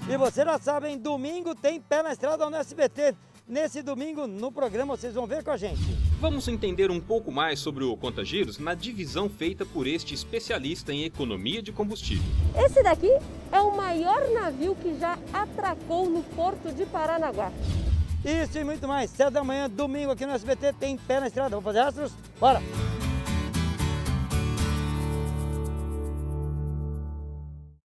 E você já sabe, hein? Domingo tem Pé na Estrada no SBT. Nesse domingo, no programa, vocês vão ver com a gente. Vamos entender um pouco mais sobre o conta-giros na divisão feita por este especialista em economia de combustível. Esse daqui é o maior navio que já atracou no porto de Paranaguá. Isso e muito mais. 7 da manhã, domingo aqui no SBT tem Pé na Estrada. Vamos fazer astros? Bora!